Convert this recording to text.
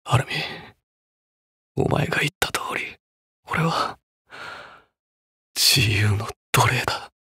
アルミ、お前が言った通り、俺は自由の奴隷だ。